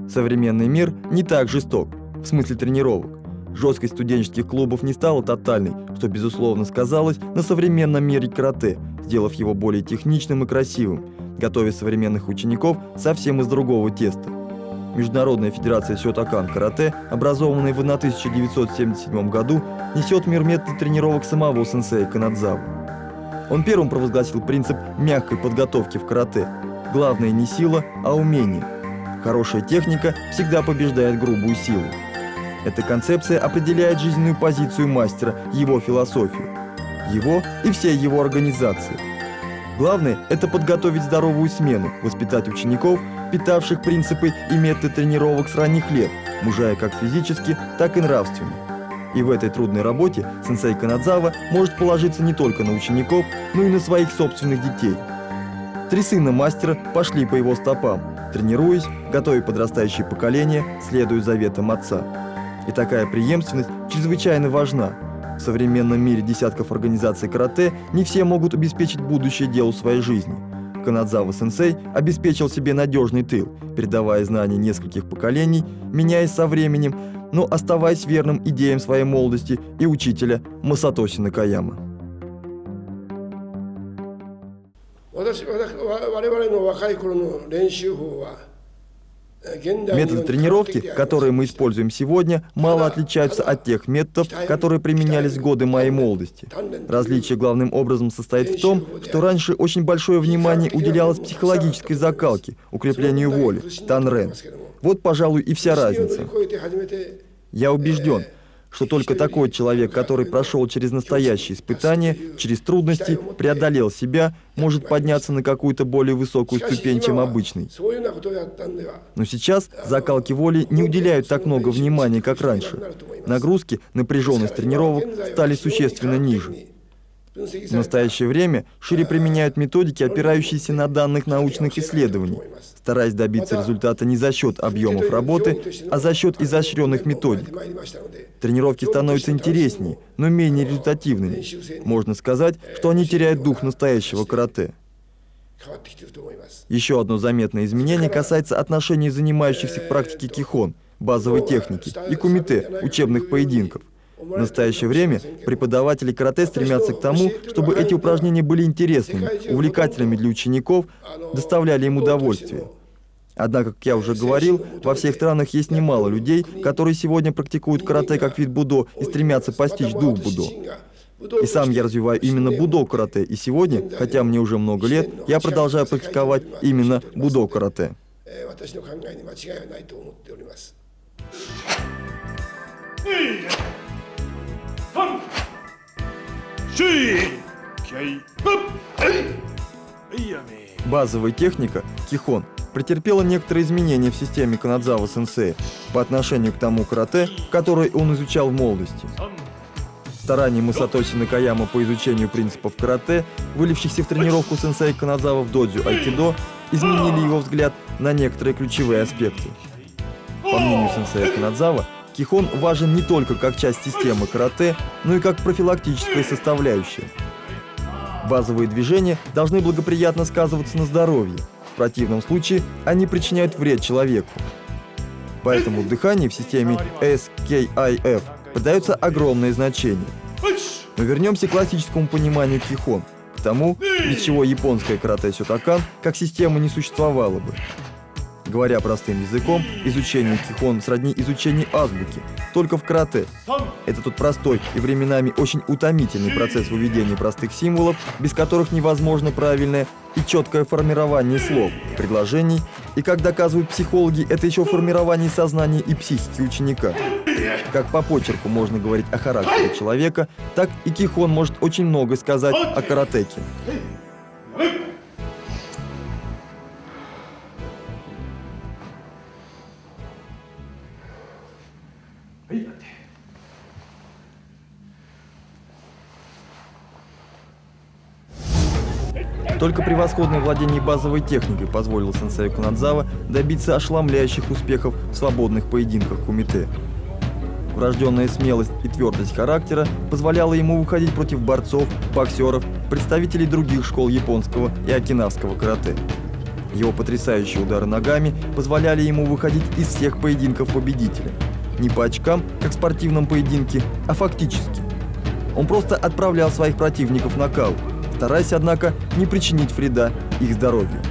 Современный мир не так жесток, в смысле тренировок. Жесткость студенческих клубов не стала тотальной, что, безусловно, сказалось на современном мире карате, сделав его более техничным и красивым, готовя современных учеников совсем из другого теста. Международная федерация сётокан карате, образованная в 1977 году, несет в мир методы тренировок самого сенсея Канадзавы. Он первым провозгласил принцип мягкой подготовки в карате. Главное не сила, а умение. Хорошая техника всегда побеждает грубую силу. Эта концепция определяет жизненную позицию мастера, его философию, его и всей его организации. Главное – это подготовить здоровую смену, воспитать учеников, питавших принципы и методы тренировок с ранних лет, мужая как физически, так и нравственно. И в этой трудной работе сенсей Канадзава может положиться не только на учеников, но и на своих собственных детей. 3 сына мастера пошли по его стопам, тренируясь, готовя подрастающее поколение, следуя заветам отца. И такая преемственность чрезвычайно важна. В современном мире десятков организаций карате не все могут обеспечить будущее делу своей жизни. Канадзава-сенсей обеспечил себе надежный тыл, передавая знания нескольких поколений, меняясь со временем, но оставаясь верным идеям своей молодости и учителя Масатоси Накаяма. Методы тренировки, которые мы используем сегодня, мало отличаются от тех методов, которые применялись в годы моей молодости. Различие главным образом состоит в том, что раньше очень большое внимание уделялось психологической закалке, укреплению воли, танрен. Вот, пожалуй, и вся разница. Я убежден, что только такой человек, который прошел через настоящие испытания, через трудности, преодолел себя, может подняться на какую-то более высокую ступень, чем обычный. Но сейчас закалке воли не уделяют так много внимания, как раньше. Нагрузки, напряженность тренировок стали существенно ниже. В настоящее время шире применяют методики, опирающиеся на данных научных исследований, стараясь добиться результата не за счет объемов работы, а за счет изощренных методик. Тренировки становятся интереснее, но менее результативными. Можно сказать, что они теряют дух настоящего карате. Еще одно заметное изменение касается отношений занимающихся к практике кихон, базовой техники, и кумите, учебных поединков. В настоящее время преподаватели карате стремятся к тому, чтобы эти упражнения были интересными, увлекательными для учеников, доставляли им удовольствие. Однако, как я уже говорил, во всех странах есть немало людей, которые сегодня практикуют карате как вид будо и стремятся постичь дух будо. И сам я развиваю именно будо-карате, и сегодня, хотя мне уже много лет, я продолжаю практиковать именно будо-карате. Базовая техника кихон претерпела некоторые изменения в системе Канадзава-сенсея по отношению к тому карате, которое он изучал в молодости. Старания Масатоси Накаяма по изучению принципов карате, вылившихся в тренировку сенсея Канадзава в додзю айкидо, изменили его взгляд на некоторые ключевые аспекты. По мнению сенсея Канадзава, кихон важен не только как часть системы карате, но и как профилактическая составляющая. Базовые движения должны благоприятно сказываться на здоровье. В противном случае они причиняют вред человеку. Поэтому дыхание в системе SKIF придается огромное значение. Но вернемся к классическому пониманию кихон, к тому, без чего японская карате-сётокан как система не существовала бы. Говоря простым языком, изучение кихон сродни изучению азбуки, только в карате. Это тот простой и временами очень утомительный процесс выведения простых символов, без которых невозможно правильное и четкое формирование слов, предложений, и, как доказывают психологи, это еще формирование сознания и психики ученика. Как по почерку можно говорить о характере человека, так и кихон может очень много сказать о каратеке. Только превосходное владение базовой техникой позволило сенсею Канадзава добиться ошеломляющих успехов в свободных поединках кумите. Врожденная смелость и твердость характера позволяла ему выходить против борцов, боксеров, представителей других школ японского и окинавского карате. Его потрясающие удары ногами позволяли ему выходить из всех поединков победителем. Не по очкам, как в спортивном поединке, а фактически. Он просто отправлял своих противников в нокаут, стараясь, однако, не причинить вреда их здоровью.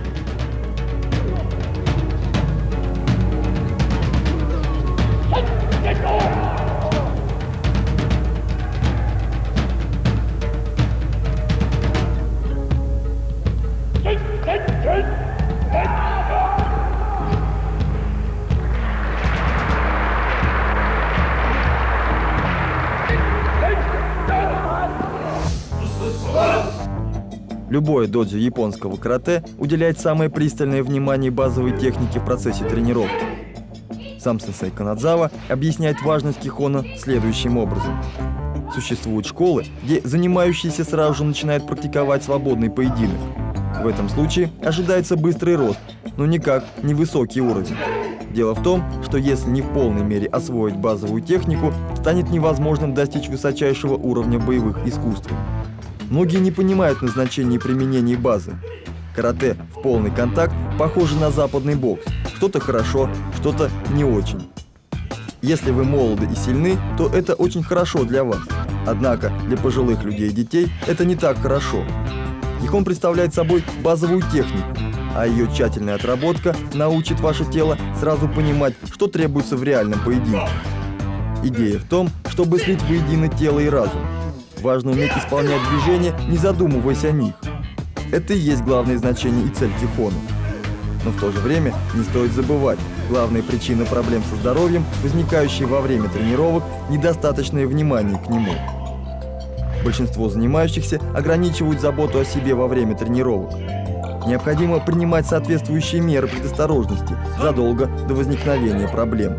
Любое додзё японского карате уделяет самое пристальное внимание базовой технике в процессе тренировки. Сам сенсей Канадзава объясняет важность кихона следующим образом. Существуют школы, где занимающиеся сразу же начинают практиковать свободный поединок. В этом случае ожидается быстрый рост, но никак не высокий уровень. Дело в том, что если не в полной мере освоить базовую технику, станет невозможным достичь высочайшего уровня боевых искусств. Многие не понимают назначения и применения базы. Карате в полный контакт похоже на западный бокс. Что-то хорошо, что-то не очень. Если вы молоды и сильны, то это очень хорошо для вас. Однако для пожилых людей и детей это не так хорошо. Кихон представляет собой базовую технику, а ее тщательная отработка научит ваше тело сразу понимать, что требуется в реальном поединке. Идея в том, чтобы слить воедино тело и разум. Важно уметь исполнять движения, не задумываясь о них. Это и есть главное значение и цель кихона. Но в то же время не стоит забывать, главная причина проблем со здоровьем, возникающие во время тренировок, недостаточное внимание к нему. Большинство занимающихся ограничивают заботу о себе во время тренировок. Необходимо принимать соответствующие меры предосторожности задолго до возникновения проблем.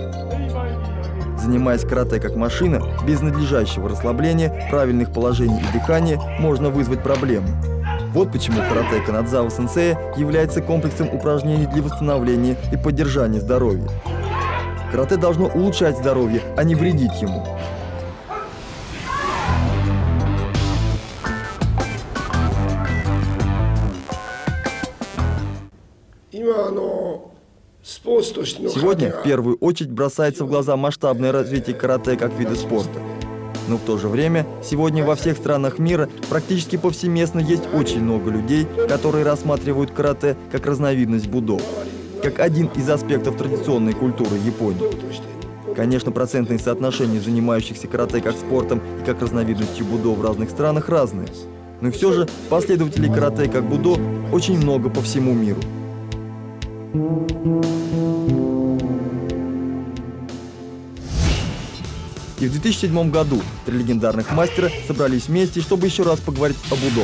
Занимаясь карате как машина, без надлежащего расслабления, правильных положений и дыхания, можно вызвать проблемы. Вот почему карате Канадзава-сенсея является комплексом упражнений для восстановления и поддержания здоровья. Карате должно улучшать здоровье, а не вредить ему. Сегодня в первую очередь бросается в глаза масштабное развитие карате как вида спорта. Но в то же время сегодня во всех странах мира практически повсеместно есть очень много людей, которые рассматривают карате как разновидность будо, как один из аспектов традиционной культуры Японии. Конечно, процентные соотношения занимающихся карате как спортом и как разновидностью будо в разных странах разные. Но все же последователей карате как будо очень много по всему миру. И в 2007 году 3 легендарных мастера собрались вместе, чтобы еще раз поговорить о будо.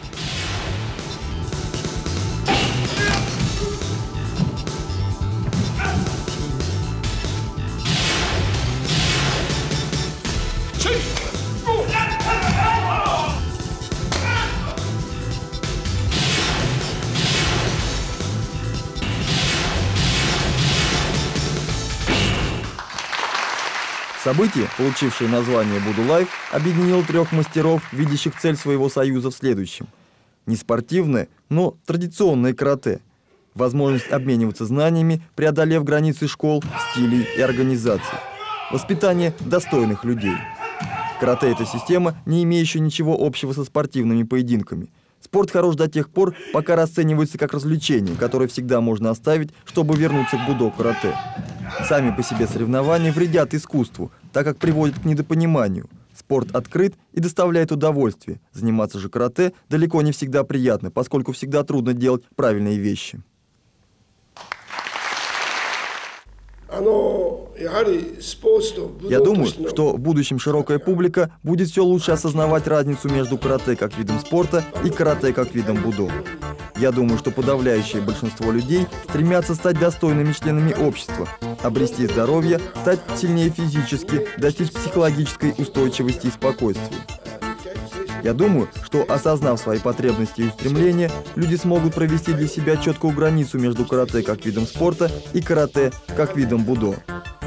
Событие, получившее название Буду Лайв, объединило 3 мастеров, видящих цель своего союза в следующем. Не спортивное, но традиционное карате. Возможность обмениваться знаниями, преодолев границы школ, стилей и организаций. Воспитание достойных людей. Карате – это система, не имеющая ничего общего со спортивными поединками. Спорт хорош до тех пор, пока расценивается как развлечение, которое всегда можно оставить, чтобы вернуться к будо-карате. Сами по себе соревнования вредят искусству, так как приводят к недопониманию. Спорт открыт и доставляет удовольствие. Заниматься же карате далеко не всегда приятно, поскольку всегда трудно делать правильные вещи. Я думаю, что в будущем широкая публика будет все лучше осознавать разницу между карате как видом спорта и карате как видом будо. Я думаю, что подавляющее большинство людей стремятся стать достойными членами общества, обрести здоровье, стать сильнее физически, достичь психологической устойчивости и спокойствия. Я думаю, что, осознав свои потребности и устремления, люди смогут провести для себя четкую границу между карате как видом спорта и карате как видом будо.